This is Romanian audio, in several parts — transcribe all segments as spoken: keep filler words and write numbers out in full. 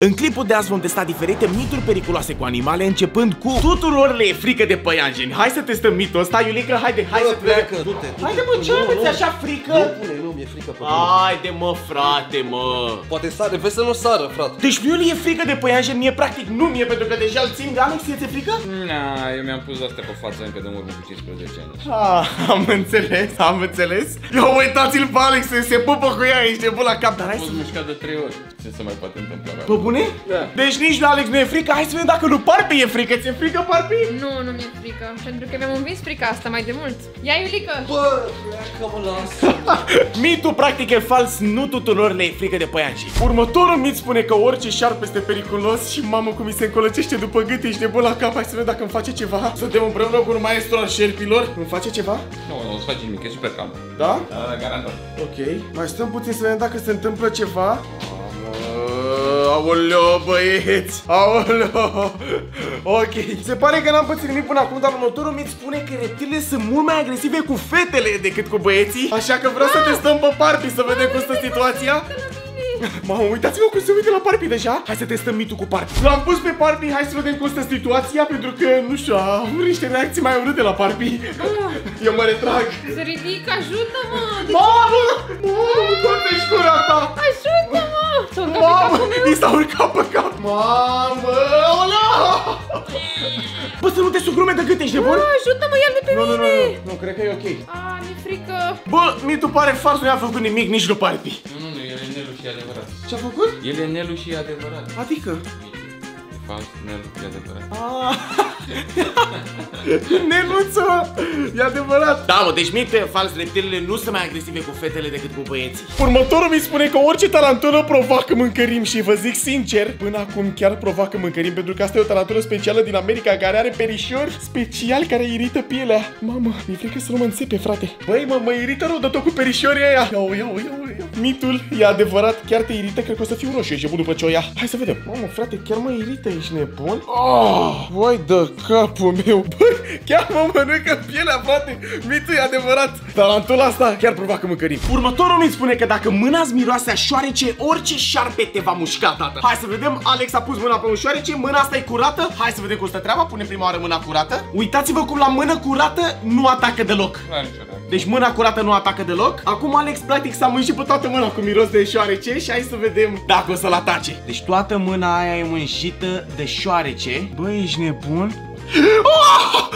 În clipul de azi vom testa diferite mituri periculoase cu animale, începând cu tuturor le e frică de păianjeni. Hai să testăm mitul ăsta, Iulica, haide, hai să pleacă, du-te. Haide mă, ce aveți așa frică? Nu pune, nu, mi-e frică pe mine. Haide mă, frate, mă. Poate sare, vezi să nu sară, frate. Deci lui e frică de păianjeni, mie practic nu mie, pentru că deja îl țin. Alex, ți-e frică? Na, eu mi-am pus astea pe față încă de în urmă cu cincisprezece ani. Ah, am înțeles, am înțeles. Ia uitați-l pe Alex, se pupă cu ea, ești nebun la cap. Dar hai să... să... Am fost mișcat de trei ori. Ce se mai poate întâmpla? Pe bune? Da. Deci nici lui Alex nu e frică, hai să vedem dacă lui Parpi e frică. Ți-e frică, Parpi? Nu, nu mi-e frică, pentru că mi-am învins frica asta mai de mult. Ia, Iulică! Bă, pleacă, mă, lasă. Mitul practic e fals, nu tuturor le e frică de păianjeni. Următorul mit spune că orice șarpe este periculos și mamă cum mi se încolăcește după gât, ești nebun la cap. Hai să vedem dacă îmi face ceva. Suntem împreună cu un maestru al șerpilor. Îmi face ceva? Nu, nu, îți face nimic, e super calm. Da? Da, garantat. Ok, mai stăm puțin să vedem dacă se întâmplă ceva. Aoleo, băieți! Aoleo! Ok, se pare că n-am pățit nimic până acum, dar următorul mit spune că reptilele sunt mult mai agresive cu fetele decât cu băieții. Așa că vreau să testăm pe Parpi să vedem cum stă situația. Mamă, uitați-vă cum se uită la Parpi deja. Hai să testăm mitul cu Parpi. L-am pus pe Parpi, hai să vedem cum stă situația, pentru că, nu știu, am niște reacții mai urâte la Parpi. Eu mă retrag. Se ridică, ajută-mă! Mamă! Mamă, contești gura ta! Ajută-mă! Mamă, i s-a urcat pe cap. Mamă, aolea! Bă, să nu te sugrume de gât, ești nebun? Ajută-mă, ia-l de pe Nu, nu, mine! nu, nu, nu, cred că e ok. A, mi-e frică. Bă, mitul pare fals, nu i-a făcut nimic, nici lui Parpi. Nu, nu, nu, el e Nelu și e adevărat. Ce-a făcut? El e Nelu și e adevărat. Adică? E fals, Nelu e adevărat. Neluță! E adevărat. Da, mă, deci mit e fals, reptilele nu sunt mai agresive cu fetele decât cu băieții. Următorul mi spune că orice tarantură provoacă mâncărim și vă zic sincer, până acum chiar provoacă mâncărim, pentru că asta e o tarantură specială din America care are perișori special care irită pielea. Mamă, mi-e frică să nu mă înțepe, frate. Băi, mă, mă irită rău de tot cu perișorii aia. Iau, iau, iau, iau. Mitul e adevărat, chiar te irită, cred că o să fiu roșu, ești bun după ce o ia. Hai să vedem. Mamă, frate, chiar mă irită, ești nebun? Oh, voi de capul meu. Băi, chiar mă mănâncă pielea, frate. Mitul e adevărat. Tarantula asta chiar provoacă mâncărim. Următorul mi spune că dacă mâna-ți miroase a șoarece, orice șarpe te va mușca, tată. Hai să vedem. Alex a pus mâna pe un șoarece, mâna asta e curată. Hai să vedem cum stă treaba. Pune prima oară mâna curată. Uitați-vă cum la mână curată nu atacă deloc. Deci mâna curată nu atacă deloc. Acum Alex practic s-a mânjit pe toată mâna cu miros de șoarece și hai să vedem dacă o să-l atace. Deci toată mâna aia e mânjită de șoarece. Băi, ești nebun? Oh!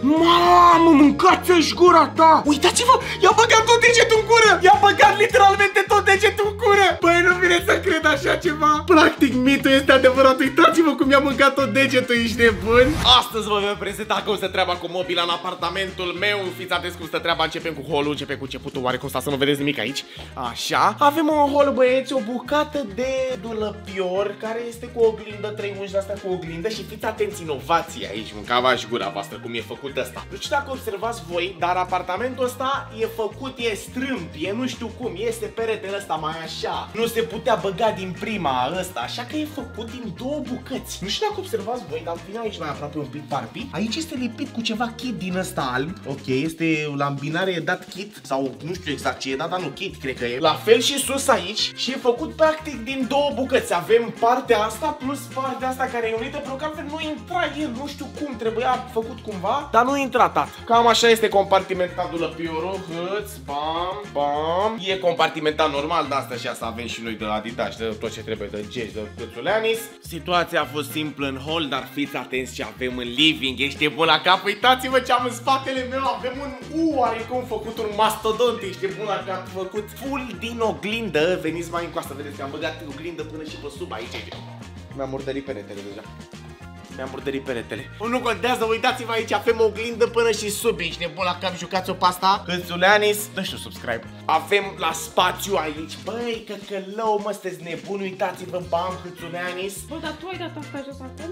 Mamă, mâncați-și gura ta! Uitați-vă, i-a băgat tot degetul în gură! I-a băgat literalmente tot degetul în gură! Băi, nu vine să cred așa ceva! Practic, mitul este adevărat. Uitați-vă cum i-a mâncat tot degetul, ești nebun! Astăzi vă voi prezenta cum stă treaba cu mobila în apartamentul meu. Fiți atenți cum stă treaba, începem cu holul, începem cu începutul. Oare cum sta să nu vedeți nimic aici? Așa, avem un hol, băieți, o bucată de dulăpior care este cu oglindă, trei ungi de astea cu oglindă și fiți atenți, inovații aici. Mâncava-și gura voastră cum e făcut ăsta. Nu știu dacă observați voi, dar apartamentul ăsta e făcut, e strâmb, e nu știu cum, este peretele ăsta mai așa. Nu se putea băga din prima ăsta, așa că e făcut din două bucăți. Nu știu dacă observați voi, dar vine aici mai aproape un pic, Parpi. Aici este lipit cu ceva kit din ăsta alb. Ok, este la îmbinare, e dat kit sau nu știu exact ce e dat, dar nu kit, cred că e. La fel și sus aici și e făcut practic din două bucăți. Avem partea asta plus partea asta care e unită, pentru că altfel nu intra el, nu știu cum. Trebuia făcut cumva, dar nu intra, tată. Cam așa este compartimentat dulăpiorul. Hâț, bam, bam. E compartimentat normal, de asta și asta avem și noi de la Adidas, de tot ce trebuie, de gezi, de Cățuleanis. Situația a fost simplă în hall, dar fiți atenți ce avem în living. Ești bun la cap, uitați-vă ce am în spatele meu. Avem un U oarecum făcut, un mastodont. Ești bun la cap, făcut full din oglindă. Veniți mai încoastă, vedeți că am băgat oglindă până și pe sub aici. Mi-am murdărit peretele deja. Mi-am murdărit peretele. Nu contează, uitați-vă aici, avem o oglindă până și sub. Ești nebun la cap, jucați-o pe asta. Cățuleanis, dă și subscribe. Avem la spațiu aici. Băi, căcălău, mă, sunteți nebuni, uitați-vă, bam, Cățuleanis. Bă, dar tu ai dat asta jos acum?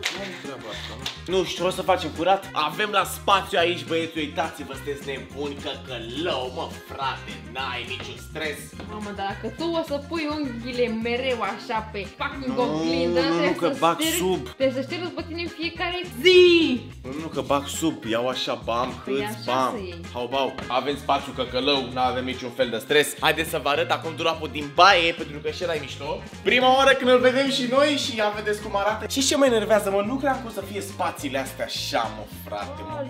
Nu știu, o să facem curat. Avem la spațiu aici, băieți, uitați-vă, sunteți nebuni, căcălău, mă, frate, n-ai niciun stres. Mamă, dar dacă tu o să pui unghiile mereu așa pe fucking Nu, oglindă, nu, nu, că bag sub. Trebuie să știi după tine în fiecare zi. Nu, nu, că bag sub, iau așa, bam, Păi hâț, așa bam, să iei. hau, bau. Avem spațiu căcălău, n-avem niciun fel de stres. Haideți să vă arăt acum dulapul din baie, pentru că și ăla e mișto. Prima oară când îl vedem și noi și ia vedeți cum arată. Și ce mă enervează, mă, nu cream că o să fie spațiile astea așa, mă, frate, mă.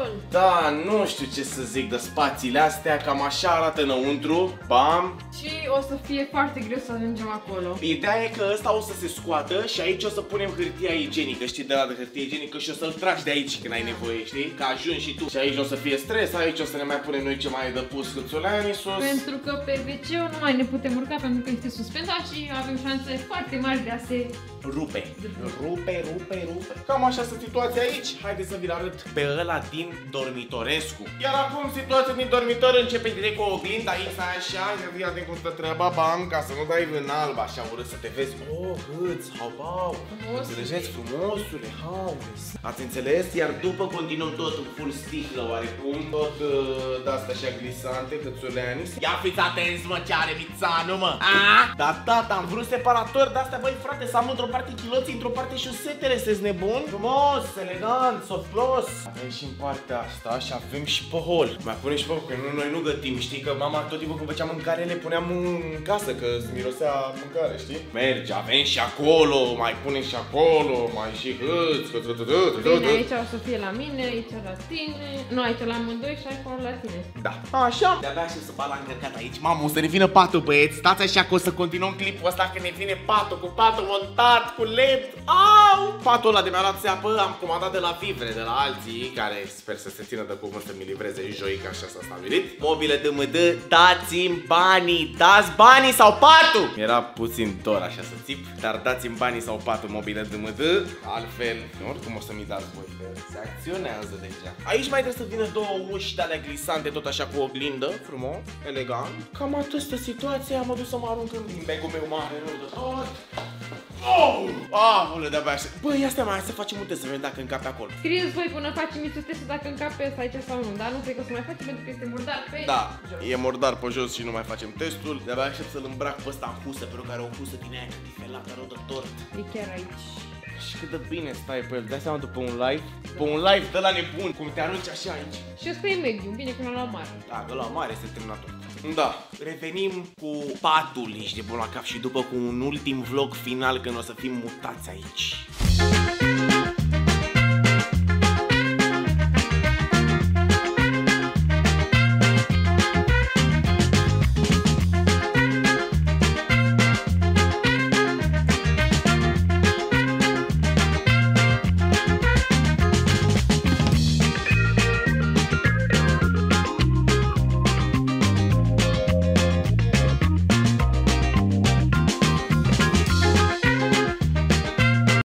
Da, nu știu ce să zic de spațiile astea, cam așa arată înăuntru. Bam. Și o să fie foarte greu să ajungem acolo. Ideea e că ăsta o să se scoată și aici o să punem hârtia igienică, știi, de la de hârtie igienică și o să-l tragi de aici când ai nevoie, știi? Că ajungi și tu. Și aici o să fie stres, aici o să ne mai punem noi ce mai de pus hâțuleani sus. Pentru că pe ve ce nu mai ne putem urca pentru că este suspendat și avem șanse foarte mari de a se rupe. Rupe, rupe, rupe. Cam așa sunt situația aici. Haideți să vi-l arăt pe ăla din Dormitorescu. Iar acum situația din dormitor începe direct cu o oglindă aici, așa, ia de cum stă treaba, bam, ca să nu dai în alb, așa urât să te vezi. Oh, hâț, hau, înțelegeți, frumosule, haules. Ați înțeles? Iar după continuăm tot în full sticlă, oarecum, tot uh, de-astea așa glisante, hâțuleanis. Ia fiți atenți, mă, ce are Mițanu, mă. A? Da, tata, am vrut separator de-astea, băi, frate, să am într-o parte chiloții, într-o parte șosetele, sunteți nebuni? Frumos, elegant, soflos. Avem și în partea asta și avem și pe hol. Mai punem și pe hol, că nu, noi nu gătim, știi? Că mama tot timpul când făceam mâncare le puneam în casă, că îți mirosea mâncare, știi? Merge, avem și acolo, mai punem și acolo, mai și hâț. Bine, aici o să fie la mine, aici la tine. Nu, aici la amândoi și acolo la tine. Da, așa. De-abia aștept să bat la încărcat aici. Mamă, o să ne vină patul, băieți. Stați așa că o să continuăm clipul ăsta când ne vine patul, cu patul montat, cu L E D. Au! Patul ăla de mi-a luat țeapă, am comandat de la Vivre, de la alții, care sper să se țină de cuvânt să mi livreze joi, că așa s-a stabilit. Mobile D M D, dați-mi banii, dați banii sau patul! Era puțin dor așa să țip, dar dați-mi banii sau patul, mobile D M D, altfel, oricum o să mi dați voi, că se acționează deja. Aici mai trebuie să vină două uși de alea glisante, tot așa cu oglindă, frumos, elegant. Cam atât este situația, am dus să mă arunc în becul meu mare, rău de tot. Oh! Aoleu, de-abia așa. Băi, astea mai să facem un test să vedem dacă încape acolo. Scrieți voi până facem mițul testul dacă încape ăsta aici sau nu, dar nu cred că o să mai facem pentru că este murdar pe Da, jos. e murdar pe jos și nu mai facem testul. De-abia aștept să-l îmbrac pe ăsta în husă, pentru că are o husă din aia catifelată, rău de tot. E chiar aici. Și cât de bine stai pe el, dai seama după un live? Pe un live de la nebun, cum te arunci așa aici. Și ăsta e medium, bine că l-am luat mare. Da, că la mare este terminator. Da, revenim cu patul, ești de bun la cap și după cu un ultim vlog final când o să fim mutați aici.